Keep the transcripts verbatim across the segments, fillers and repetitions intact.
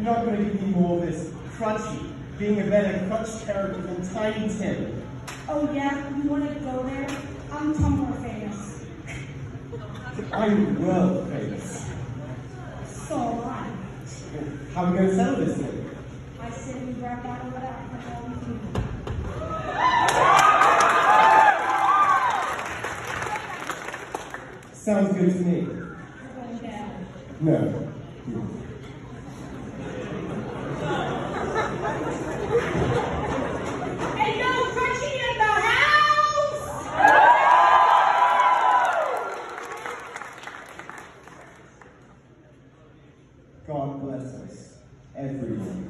You're not going to give me more of this Crutchie being a better crutch character than Tiny Tim. Oh yeah, you want to go there? I'm Tumblr famous. I'm world famous. So am I. How are we going to settle this thing? I said we wrap that over that. That's all we can do. Sounds good to me. We're going down. No. Hey, yo, Crutchie in the house! God bless us, everyone.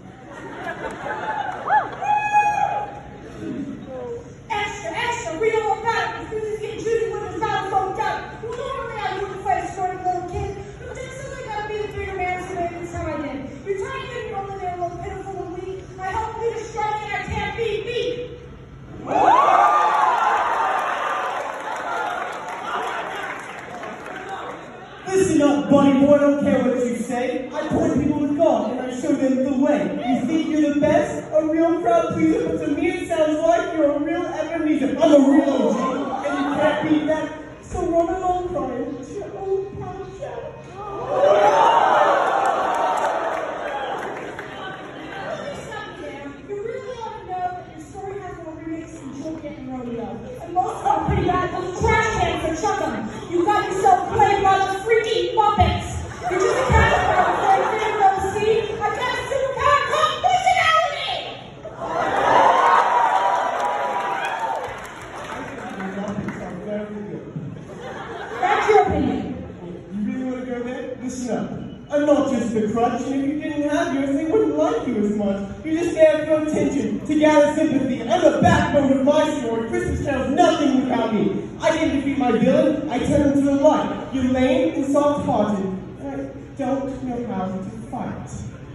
Extra, extra, read all about it. This is getting treated with his mouth phoned up. Who don't around you with a fight starting little kid? But there's something gotta be the bigger man today than time I did. You're trying to get over there a little pitiful and weak. I help you to strike and I can't be beat. Listen up, buddy boy, I don't care what you say. I point people to God and I show them the way. You think you're the best? A real crowd pleaser, but to me it sounds like you're a real Ebenezer. I'm a real O G, and you can't beat that. So run along, crying to your old pal shadow. You really ought to know that your story has more remakes than Juliet and Rodeo. And most of them are pretty bad. Those trash cans are chucking. You got yourself played by the freaky Muppets. You're just a cat about before you didn't know the sea. I got a superpower called personality! That's your opinion. You really want to go there? Listen up. I'm not just a crutch, and if you didn't have yours, they wouldn't like you as much. You're just there for attention, to gather sympathy. I'm the backbone of my story. Christmas tells nothing without me. I didn't defeat my villain, I turned him to the light. You're lame and soft-hearted, and I don't know how to fight.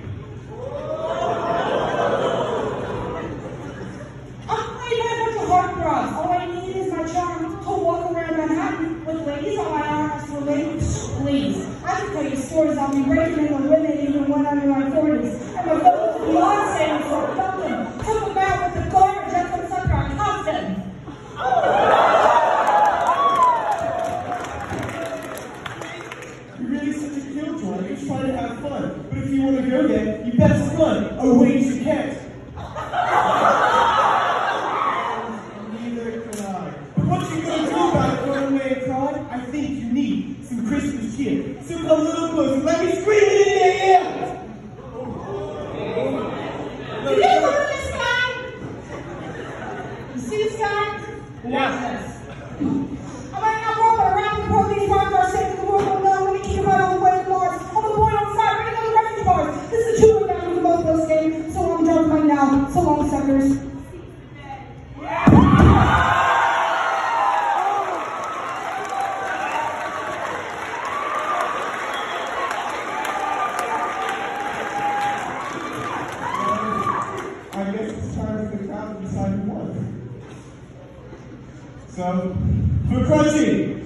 I ain't got a bunch of heartthrobs. All I need is my charm to walk around Manhattan with ladies on my arms for ladies. Please. I can tell you stories I'll be breaking in with women even when I'm in my forties. And my fellows will be on standing for something. Took them out with the garbage I put sucker on Compton. You're really such a killjoy. You're trying to have fun. But if you want to go there, you best run. A ways you can't. Neither can I. But what you gonna do about it, run away and cry? I think you need some Christmas cheer. So come a little closer. Let me scream it in their ear. Have you ever heard of this guy? You see this guy? Watch this. I might not run, but around the world, these rock are saying the world will know when we keep right on the way to Mars. I'm the boy on fire, ready to go to refuge bars. This is a two-way round with both those games. So long, drunk right now. So long, suckers. I guess it's time for the crowd to decide who won. So, for Crutchie!